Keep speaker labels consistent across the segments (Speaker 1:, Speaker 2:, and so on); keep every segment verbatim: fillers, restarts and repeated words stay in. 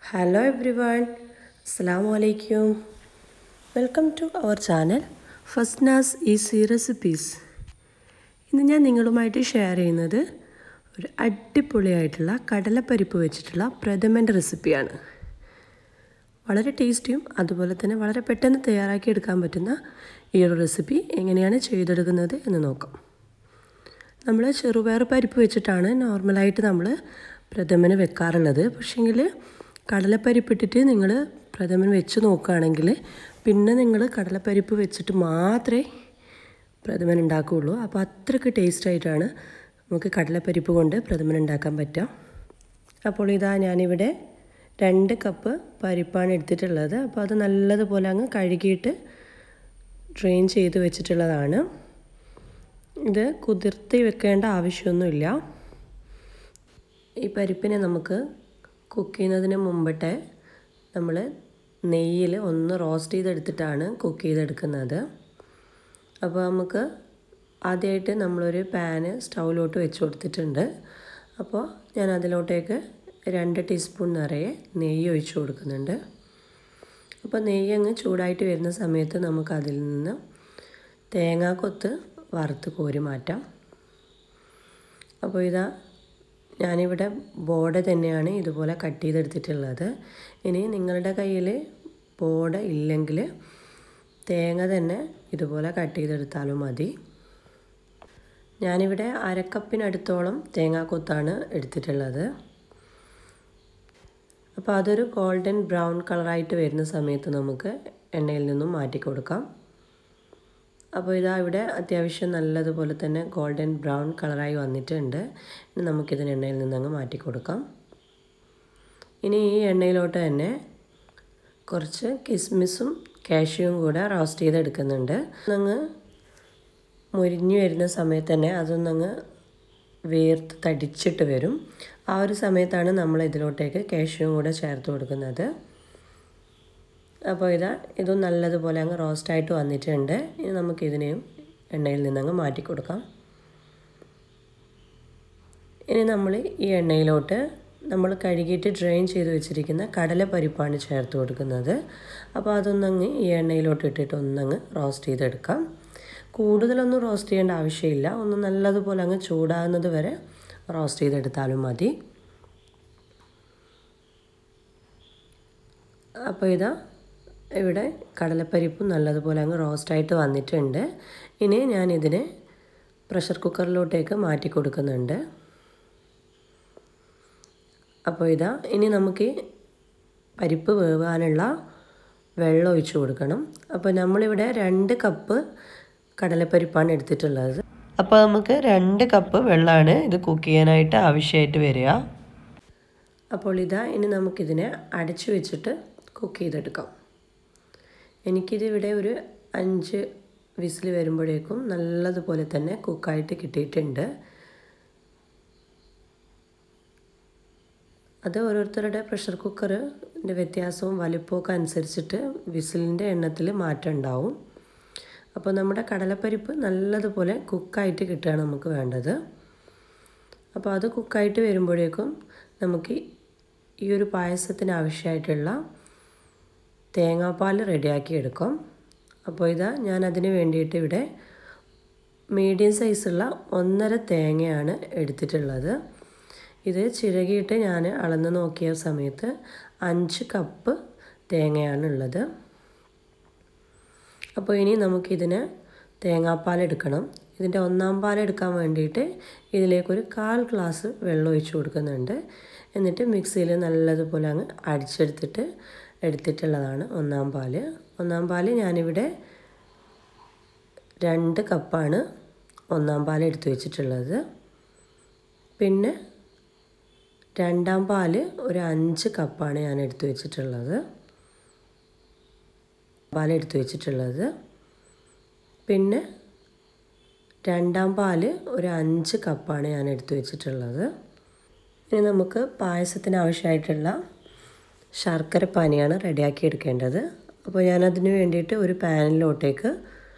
Speaker 1: Hello everyone, Assalamu alaikum. Welcome to our channel Fastna's Easy Recipes. ഇന്ന് ഞാൻ നിങ്ങളുമായിട്ട് share ചെയ്യുന്നത് ഒരു അടിപൊളിയായിട്ടുള്ള കടലപ്പരിപ്പ് വെച്ചിട്ടുള്ള പ്രഥമൻ്റെ റെസിപ്പിയാണ്. വളരെ ടേസ്റ്റിയും അതുപോലെ തന്നെ വളരെ പെട്ടെന്ന് തയ്യാറാക്കി എടുക്കാൻ പറ്റുന്ന ഈ ഒരു റെസിപ്പി എങ്ങനെയാണ് ചെയ്തെടുക്കുന്നത് എന്ന് നോക്കാം. നമ്മൾ ചെറുപയർ പരിപ്പ് വെച്ചിട്ടാണ് നോർമലായിട്ട് നമ്മൾ പ്രഥമന് വെക്കാറുള്ളത്. പക്ഷേങ്കിൽ കടലപ്പരിപ്പിട്ടിട്ട് നിങ്ങൾ പ്രഥമൻ വെച്ച് നോക്കുകയാണെങ്കിൽ പിന്നെ നിങ്ങൾ കടലപ്പരിപ്പ് വെച്ചിട്ട് മാത്രമേ പ്രഥമൻ ഉണ്ടാക്കുകയുള്ളൂ. അപ്പോൾ അത്രയ്ക്ക് ടേസ്റ്റായിട്ടാണ് നമുക്ക് കടലപ്പരിപ്പ് കൊണ്ട് പ്രഥമൻ ഉണ്ടാക്കാൻ പറ്റുക. അപ്പോൾ ഇതാ ഞാനിവിടെ രണ്ട് കപ്പ് പരിപ്പാണ് എടുത്തിട്ടുള്ളത്. അപ്പോൾ അത് നല്ലതുപോലെ അങ്ങ് കഴുകിയിട്ട് ഡ്രെയിൻ ചെയ്ത് വെച്ചിട്ടുള്ളതാണ്. ഇത് കുതിർത്തി വെക്കേണ്ട ആവശ്യമൊന്നുമില്ല. ഈ പരിപ്പിനെ നമുക്ക് കുക്ക് ചെയ്യുന്നതിന് മുമ്പിട്ട് നമ്മൾ നെയ്യിൽ ഒന്ന് റോസ്റ്റ് ചെയ്തെടുത്തിട്ടാണ് കുക്ക് ചെയ്തെടുക്കുന്നത്. അപ്പോൾ നമുക്ക് ആദ്യമായിട്ട് നമ്മളൊരു പാന് സ്റ്റൗവിലോട്ട് വെച്ച് കൊടുത്തിട്ടുണ്ട്. അപ്പോൾ ഞാൻ അതിലോട്ടേക്ക് രണ്ട് ടീസ്പൂൺ നിറയെ നെയ്യ് ഒഴിച്ച് കൊടുക്കുന്നുണ്ട്. അപ്പോൾ നെയ്യ് അങ്ങ് ചൂടായിട്ട് വരുന്ന സമയത്ത് നമുക്കതിൽ നിന്ന് തേങ്ങാക്കൊത്ത് വറുത്ത് കോരി മാറ്റാം. അപ്പോൾ ഇതാ ഞാനിവിടെ ബോർഡ് തന്നെയാണ് ഇതുപോലെ കട്ട് ചെയ്തെടുത്തിട്ടുള്ളത്. ഇനി നിങ്ങളുടെ കയ്യിൽ ബോർഡ് ഇല്ലെങ്കിൽ തേങ്ങ തന്നെ ഇതുപോലെ കട്ട് ചെയ്തെടുത്താലും മതി. ഞാനിവിടെ അരക്കപ്പിനടുത്തോളം തേങ്ങാക്കൊത്താണ് എടുത്തിട്ടുള്ളത്. അപ്പോൾ അതൊരു ഗോൾഡൻ ബ്രൗൺ കളറായിട്ട് വരുന്ന സമയത്ത് നമുക്ക് എണ്ണയിൽ നിന്നും മാറ്റി കൊടുക്കാം. അപ്പോൾ ഇതാ ഇവിടെ അത്യാവശ്യം നല്ലതുപോലെ തന്നെ ഗോൾഡൻ ബ്രൗൺ കളറായി വന്നിട്ടുണ്ട്. ഇനി നമുക്കിതിന് എണ്ണയിൽ നിന്നങ്ങ് മാറ്റി കൊടുക്കാം. ഇനി ഈ എണ്ണയിലോട്ട് തന്നെ കുറച്ച് കിസ്മിസും കാഷ്യൂവും കൂടെ റോസ്റ്റ് ചെയ്തെടുക്കുന്നുണ്ട്. അങ്ങ് മുരിഞ്ഞു വരുന്ന സമയത്ത് തന്നെ അതൊന്നങ്ങ് വേർത്ത് തടിച്ചിട്ട് വരും. ആ ഒരു സമയത്താണ് നമ്മൾ ഇതിലോട്ടേക്ക് കാഷ്യൂവും കൂടെ ചേർത്ത് കൊടുക്കുന്നത്. അപ്പോൾ ഇതാ ഇതും നല്ലതുപോലെ അങ്ങ് റോസ്റ്റായിട്ട് വന്നിട്ടുണ്ട്. ഇനി നമുക്കിതിനെയും എണ്ണയിൽ നിന്നങ്ങ് മാറ്റി കൊടുക്കാം. ഇനി നമ്മൾ ഈ എണ്ണയിലോട്ട് നമ്മൾ കഴുകിയിട്ട് ഡ്രെയിൻ ചെയ്ത് വെച്ചിരിക്കുന്ന കടലപ്പരിപ്പാണ് ചേർത്ത് കൊടുക്കുന്നത്. അപ്പോൾ അതൊന്നങ്ങ് ഈ എണ്ണയിലോട്ട് ഇട്ടിട്ട് ഒന്നങ്ങ് റോസ്റ്റ് ചെയ്തെടുക്കാം. കൂടുതലൊന്നും റോസ്റ്റ് ചെയ്യേണ്ട ആവശ്യമില്ല. ഒന്ന് നല്ലതുപോലെ അങ്ങ് ചൂടാകുന്നത് വരെ റോസ്റ്റ് ചെയ്തെടുത്താലും മതി. അപ്പോൾ ഇതാ ഇവിടെ കടലപ്പരിപ്പ് നല്ലതുപോലെ അങ്ങ് റോസ്റ്റായിട്ട് വന്നിട്ടുണ്ട്. ഇനി ഞാനിതിനെ പ്രഷർ കുക്കറിലോട്ടേക്ക് മാറ്റി കൊടുക്കുന്നുണ്ട്. അപ്പോൾ ഇതാ ഇനി നമുക്ക് പരിപ്പ് വേവാനുള്ള വെള്ളം ഒഴിച്ച് കൊടുക്കണം. അപ്പോൾ നമ്മളിവിടെ രണ്ട് കപ്പ് കടലപ്പരിപ്പാണ് എടുത്തിട്ടുള്ളത്. അപ്പോൾ നമുക്ക് രണ്ട് കപ്പ് വെള്ളമാണ് ഇത് കുക്ക് ചെയ്യാനായിട്ട് ആവശ്യമായിട്ട് വരിക. അപ്പോൾ ഇതാ ഇനി നമുക്കിതിനെ അടച്ചു വെച്ചിട്ട് കുക്ക് ചെയ്തെടുക്കാം. എനിക്കിതിവിടെ ഒരു അഞ്ച് വിസിൽ വരുമ്പോഴേക്കും നല്ലതുപോലെ തന്നെ കുക്കായിട്ട് കിട്ടിയിട്ടുണ്ട്. അത് ഓരോരുത്തരുടെ പ്രഷർ കുക്കറിൻ്റെ വ്യത്യാസവും വലിപ്പമൊക്കെ അനുസരിച്ചിട്ട് വിസിലിൻ്റെ എണ്ണത്തിൽ മാറ്റം ഉണ്ടാവും. അപ്പോൾ നമ്മുടെ കടലപ്പരിപ്പ് നല്ലതുപോലെ കുക്കായിട്ട് കിട്ടുകയാണ് നമുക്ക് വേണ്ടത്. അപ്പോൾ അത് കുക്കായിട്ട് വരുമ്പോഴേക്കും നമുക്ക് ഈ ഒരു പായസത്തിന് ആവശ്യമായിട്ടുള്ള തേങ്ങാപ്പാൽ റെഡിയാക്കി എടുക്കാം. അപ്പോൾ ഇതാ ഞാൻ അതിന് വേണ്ടിയിട്ട് ഇവിടെ മീഡിയം സൈസുള്ള ഒന്നര തേങ്ങയാണ് എടുത്തിട്ടുള്ളത്. ഇത് ചിരകിയിട്ട് ഞാൻ അളന്ന് നോക്കിയ സമയത്ത് അഞ്ച് കപ്പ് തേങ്ങയാണുള്ളത്. അപ്പോൾ ഇനി നമുക്കിതിന് തേങ്ങാപ്പാൽ എടുക്കണം. ഇതിൻ്റെ ഒന്നാം പാൽ എടുക്കാൻ വേണ്ടിയിട്ട് ഇതിലേക്കൊരു കാൽ ഗ്ലാസ് വെള്ളം ഒഴിച്ച് കൊടുക്കുന്നുണ്ട്. എന്നിട്ട് മിക്സിയിൽ നല്ലതുപോലെ അങ്ങ് അടിച്ചെടുത്തിട്ട് എടുത്തിട്ടുള്ളതാണ് ഒന്നാം പാൽ. ഒന്നാം പാൽ ഞാനിവിടെ രണ്ട് കപ്പാണ് ഒന്നാം പാൽ എടുത്തു വെച്ചിട്ടുള്ളത്. പിന്നെ രണ്ടാം പാൽ ഒരു അഞ്ച് കപ്പാണ് ഞാൻ എടുത്തു വെച്ചിട്ടുള്ളത് പാൽ എടുത്തു വെച്ചിട്ടുള്ളത് പിന്നെ രണ്ടാം പാൽ ഒരു അഞ്ച് കപ്പാണ് ഞാൻ എടുത്തു വെച്ചിട്ടുള്ളത്. ഇനി നമുക്ക് പായസത്തിന് ആവശ്യമായിട്ടുള്ള ശർക്കര പാനിയാണ് റെഡിയാക്കി എടുക്കേണ്ടത്. അപ്പോൾ ഞാനതിന് വേണ്ടിയിട്ട് ഒരു പാനിലോട്ടേക്ക്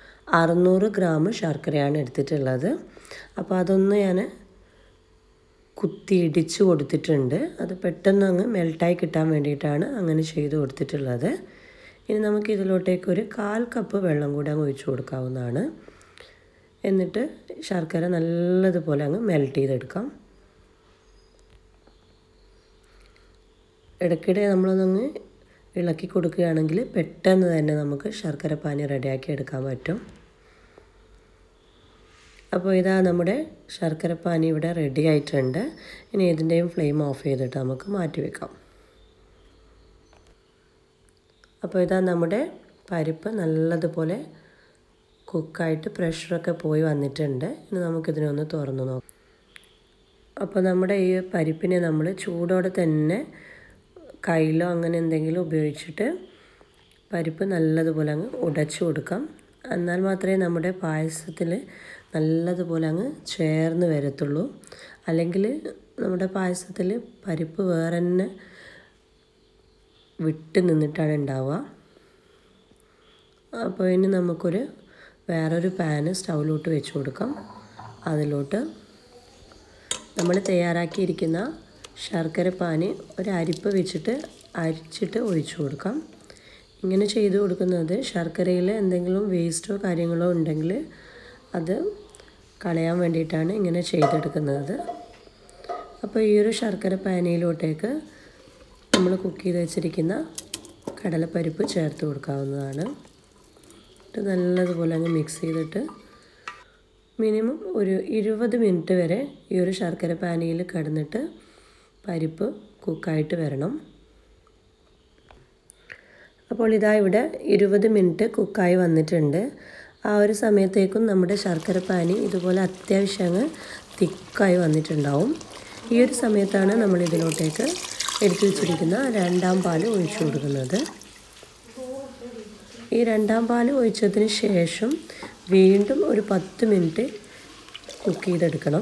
Speaker 1: അറുന്നൂറ് ഗ്രാം ശർക്കരയാണ് എടുത്തിട്ടുള്ളത്. അപ്പോൾ അതൊന്ന് ഞാൻ കുത്തി ഇടിച്ച് കൊടുത്തിട്ടുണ്ട്. അത് പെട്ടെന്ന് അങ്ങ് മെൽട്ടായി കിട്ടാൻ വേണ്ടിയിട്ടാണ് അങ്ങനെ ചെയ്ത് കൊടുത്തിട്ടുള്ളത്. ഇനി നമുക്ക് ഇതിലോട്ടേക്ക് ഒരു കാൽ കപ്പ് വെള്ളം കൂടി അങ്ങ് ഒഴിച്ചു കൊടുക്കാവുന്നതാണ്. എന്നിട്ട് ശർക്കര നല്ലതുപോലെ അങ്ങ് മെൽറ്റ് ചെയ്തെടുക്കാം. ഇടയ്ക്കിടെ നമ്മളൊന്നങ്ങ് ഇളക്കി കൊടുക്കുകയാണെങ്കിൽ പെട്ടെന്ന് തന്നെ നമുക്ക് ശർക്കര പാനി റെഡിയാക്കി എടുക്കാൻ പറ്റും. അപ്പോൾ ഇതാ നമ്മുടെ ശർക്കര പാനി ഇവിടെ റെഡി ആയിട്ടുണ്ട്. ഇനി ഇതിൻ്റെയും ഫ്ലെയിം ഓഫ് ചെയ്തിട്ട് നമുക്ക് മാറ്റി വെക്കാം. അപ്പോൾ ഇതാ നമ്മുടെ പരിപ്പ് നല്ലതുപോലെ കുക്കായിട്ട് പ്രഷറൊക്കെ പോയി വന്നിട്ടുണ്ട്. ഇനി നമുക്കിതിനെ ഒന്ന് തുറന്ന് നോക്കാം. അപ്പോൾ നമ്മുടെ ഈ പരിപ്പിനെ നമ്മൾ ചൂടോടെ തന്നെ കയ്യിലോ അങ്ങനെ എന്തെങ്കിലും ഉപയോഗിച്ചിട്ട് പരിപ്പ് നല്ലതുപോലെ അങ്ങ് ഉടച്ചു കൊടുക്കാം. എന്നാൽ മാത്രമേ നമ്മുടെ പായസത്തിൽ നല്ലതുപോലെ അങ്ങ് ചേർന്ന് വരത്തുള്ളൂ. അല്ലെങ്കിൽ നമ്മുടെ പായസത്തിൽ പരിപ്പ് വേറെ തന്നെ വിട്ട് നിന്നിട്ടാണ് ഉണ്ടാവുക. അപ്പോൾ ഇനി നമുക്കൊരു വേറൊരു പാന് സ്റ്റൗവിലോട്ട് വെച്ച് കൊടുക്കാം. അതിലോട്ട് നമ്മൾ തയ്യാറാക്കിയിരിക്കുന്ന ശർക്കര പാനി ഒരു അരിപ്പ് വെച്ചിട്ട് അരിച്ചിട്ട് ഒഴിച്ചു കൊടുക്കാം. ഇങ്ങനെ ചെയ്ത് കൊടുക്കുന്നത് ശർക്കരയിൽ എന്തെങ്കിലും വേസ്റ്റോ കാര്യങ്ങളോ ഉണ്ടെങ്കിൽ അത് കളയാൻ വേണ്ടിയിട്ടാണ് ഇങ്ങനെ ചെയ്തെടുക്കുന്നത്. അപ്പോൾ ഈ ഒരു ശർക്കര പാനിയിലോട്ടേക്ക് നമ്മൾ കുക്ക് ചെയ്ത് വെച്ചിരിക്കുന്ന കടലപ്പരിപ്പ് ചേർത്ത് കൊടുക്കാവുന്നതാണ്. ഇത് നല്ലതുപോലെ അങ്ങ് മിക്സ് ചെയ്തിട്ട് മിനിമം ഒരു ഇരുപത് മിനിറ്റ് വരെ ഈ ഒരു ശർക്കര പാനിയിൽ കിടന്നിട്ട് പരിപ്പ് കുക്കായിട്ട് വരണം. അപ്പോൾ ഇതാ ഇവിടെ ഇരുപത് മിനിറ്റ് കുക്കായി വന്നിട്ടുണ്ട്. ആ ഒരു സമയത്തേക്കും നമ്മുടെ ശർക്കര പാനി ഇതുപോലെ അത്യാവശ്യം അങ്ങ് തിക്കായി വന്നിട്ടുണ്ടാവും. ഈ ഒരു സമയത്താണ് നമ്മൾ ഇതിലോട്ടേക്ക് എടുത്തു വെച്ചിരിക്കുന്ന രണ്ടാം പാൽ ഒഴിച്ചു കൊടുക്കുന്നത്. ഈ രണ്ടാം പാൽ ഒഴിച്ചതിന് ശേഷം വീണ്ടും ഒരു പത്ത് മിനിറ്റ് കുക്ക് ചെയ്തെടുക്കണം.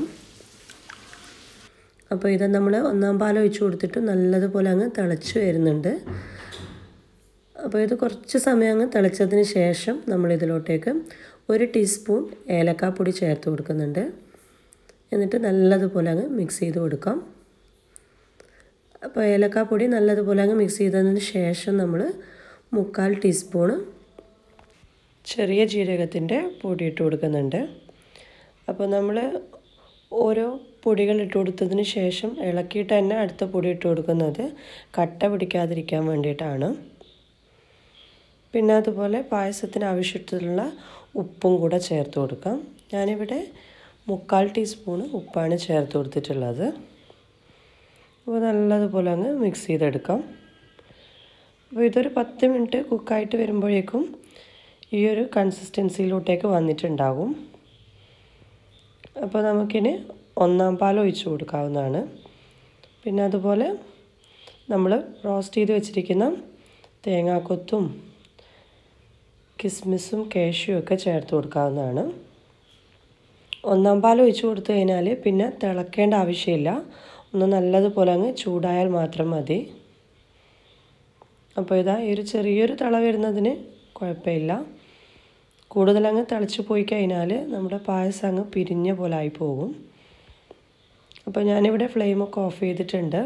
Speaker 1: അപ്പോൾ ഇത് നമ്മൾ ഒന്നാം പാൽ ഒഴിച്ചു കൊടുത്തിട്ട് നല്ലതുപോലെ അങ്ങ് തിളച്ച് വരുന്നുണ്ട്. അപ്പോൾ ഇത് കുറച്ച് സമയം അങ്ങ് തിളച്ചതിന് ശേഷം നമ്മൾ ഇതിലോട്ടേക്ക് ഒരു ടീസ്പൂൺ ഏലക്കാപ്പൊടി ചേർത്ത് കൊടുക്കുന്നുണ്ട്. എന്നിട്ട് നല്ലതുപോലെ അങ്ങ് മിക്സ് ചെയ്ത് കൊടുക്കാം. അപ്പോൾ ഏലക്കാപ്പൊടി നല്ലതുപോലെ അങ്ങ് മിക്സ് ചെയ്തതിന് ശേഷം നമ്മൾ മുക്കാൽ ടീസ്പൂണ് ചെറിയ ജീരകത്തിൻ്റെ പൊടി ഇട്ട് കൊടുക്കുന്നുണ്ട്. അപ്പോൾ നമ്മൾ ഓരോ പൊടികൾ ഇട്ട് കൊടുത്തതിന് ശേഷം ഇളക്കിയിട്ട് തന്നെ അടുത്ത പൊടി ഇട്ട് കൊടുക്കുന്നത് കട്ട പിടിക്കാതിരിക്കാൻ വേണ്ടിയിട്ടാണ്. പിന്നെ അതുപോലെ പായസത്തിന് ആവശ്യത്തിലുള്ള ഉപ്പും കൂടെ ചേർത്ത് കൊടുക്കാം. ഞാനിവിടെ മുക്കാൽ ടീസ്പൂണ് ഉപ്പാണ് ചേർത്ത് കൊടുത്തിട്ടുള്ളത്. അപ്പോൾ നല്ലതുപോലെ അങ്ങ് മിക്സ് ചെയ്തെടുക്കാം. അപ്പോൾ ഇതൊരു പത്ത് മിനിറ്റ് കുക്കായിട്ട് വരുമ്പോഴേക്കും ഈ ഒരു കൺസിസ്റ്റൻസിയിലോട്ടേക്ക് വന്നിട്ടുണ്ടാകും. അപ്പോൾ നമുക്കിനി ഒന്നാം പാൽ ഒഴിച്ച് കൊടുക്കാവുന്നതാണ്. പിന്നെ അതുപോലെ നമ്മൾ റോസ്റ്റ് ചെയ്ത് വെച്ചിരിക്കുന്ന തേങ്ങാക്കൊത്തും കിസ്മിസും കാഷ്യൂവും ഒക്കെ ചേർത്ത് കൊടുക്കാവുന്നതാണ്. ഒന്നാം പാൽ ഒഴിച്ച് കൊടുത്തു കഴിഞ്ഞാൽ പിന്നെ തിളക്കേണ്ട ആവശ്യമില്ല. ഒന്ന് നല്ലതുപോലെ അങ്ങ് ചൂടായാൽ മാത്രം മതി. അപ്പോൾ ഇതാ ഈ ഒരു ചെറിയൊരു തിള വരുന്നതിന് കുഴപ്പമില്ല. കൂടുതലങ്ങ് തിളച്ച് പോയി കഴിഞ്ഞാൽ നമ്മുടെ പായസം അങ്ങ് പിരിഞ്ഞ പോലെ ആയി പോകും. അപ്പോൾ ഞാനിവിടെ ഫ്ലെയിമൊക്കെ ഓഫ് ചെയ്തിട്ടുണ്ട്.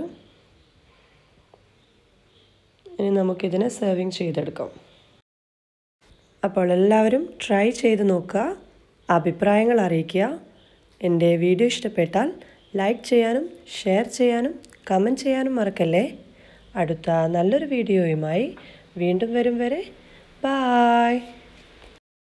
Speaker 1: ഇനി നമുക്കിതിനെ സെർവിങ് ചെയ്തെടുക്കാം. അപ്പോൾ എല്ലാവരും ട്രൈ ചെയ്ത് നോക്കുക, അഭിപ്രായങ്ങൾ അറിയിക്കുക. എൻ്റെ വീഡിയോ ഇഷ്ടപ്പെട്ടാൽ ലൈക്ക് ചെയ്യാനും ഷെയർ ചെയ്യാനും കമൻറ്റ് ചെയ്യാനും മറക്കല്ലേ. അടുത്ത നല്ലൊരു വീഡിയോയുമായി വീണ്ടും വരും വരെ ബായ്.